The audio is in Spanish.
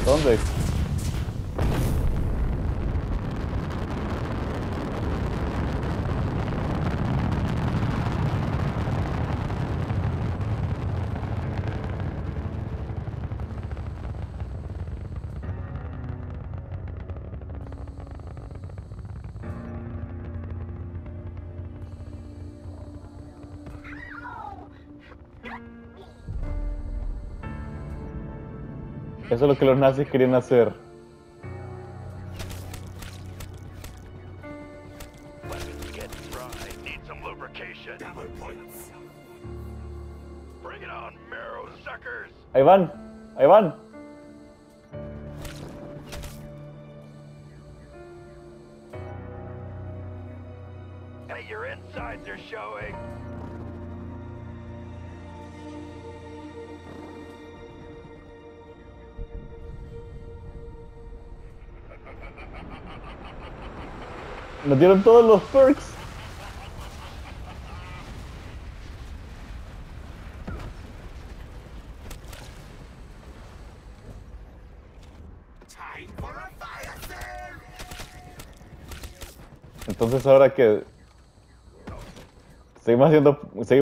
¿Dónde? Eso es lo que los nazis querían hacer. Weapons get dry. Need some lubrication. Bring it on, marrow suckers. Ahí van, ahí van. Hey, your insides are showing. Nos dieron todos los perks. Entonces ahora que seguimos haciendo